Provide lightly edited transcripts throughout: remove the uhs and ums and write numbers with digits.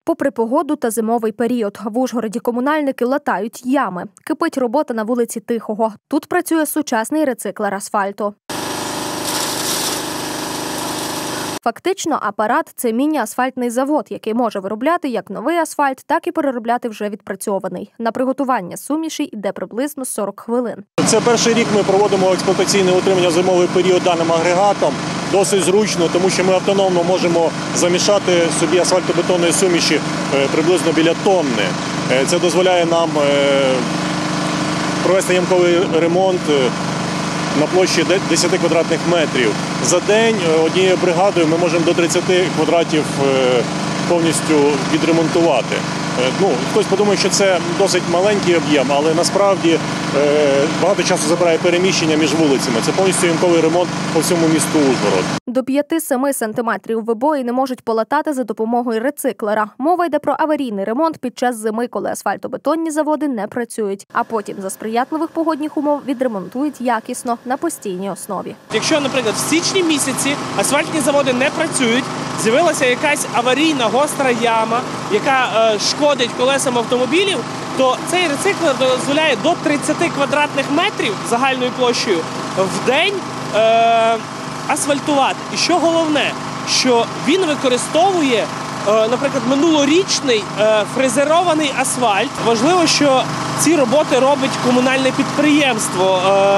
Попри погоду та зимовий період, в Ужгороді комунальники латають ями. Кипить робота на вулиці Тихого. Тут працює сучасний рециклер асфальту. Фактично, апарат – це міні-асфальтний завод, який може виробляти як новий асфальт, так і переробляти вже відпрацьований. На приготування суміші йде приблизно 40 хвилин. Це перший рік ми проводимо експлуатаційне утримання в зимовий період даним агрегатом. Досить зручно, тому що ми автономно можемо замішати собі асфальтобетонної суміші приблизно біля тонни. Це дозволяє нам провести ямковий ремонт на площі 10 квадратних метрів. За день однією бригадою ми можемо до 30 квадратів повністю відремонтувати. Хтось подумає, що це досить маленький об'єм, але насправді багато часу забирає переміщення між вулицями. Це повністю ямковий ремонт по всьому місту Ужгород. До 5-7 сантиметрів вибої не можуть полатати за допомогою рециклера. Мова йде про аварійний ремонт під час зими, коли асфальтобетонні заводи не працюють. А потім за сприятливих погодних умов відремонтують якісно на постійній основі. Якщо, наприклад, в січні місяці асфальтні заводи не працюють, з'явилася якась аварійна гостра яма, яка шкодить колесам автомобілів, то цей рециклер дозволяє до 30 квадратних метрів загальною площею в день асфальтувати. І що головне, що він використовує, наприклад, минулорічний фрезерований асфальт. Важливо, що ці роботи робить комунальне підприємство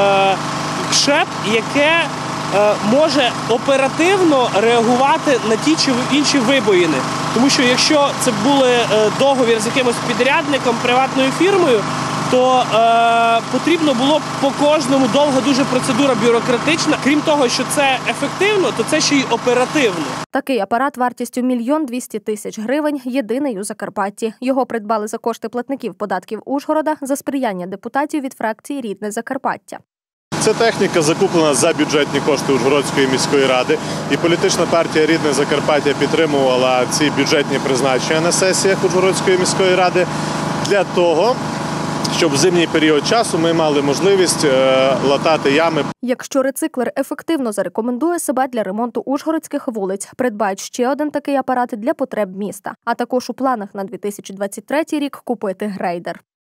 КШЕП, яке може оперативно реагувати на ті чи інші вибоїни. Тому що якщо це були договір з якимось підрядником, приватною фірмою, то потрібно було по кожному довга дуже процедура бюрократична. Крім того, що це ефективно, то це ще й оперативно. Такий апарат вартістю 1 200 000 гривень єдиний у Закарпатті. Його придбали за кошти платників податків Ужгорода за сприяння депутатів від фракції «Рідне Закарпаття». Ця техніка закуплена за бюджетні кошти Ужгородської міської ради, і політична партія «Рідне Закарпаття» підтримувала ці бюджетні призначення на сесіях Ужгородської міської ради для того, щоб в зимній період часу ми мали можливість латати ями. Якщо рециклер ефективно зарекомендує себе для ремонту ужгородських вулиць, придбають ще один такий апарат для потреб міста. А також у планах на 2023 рік купити грейдер.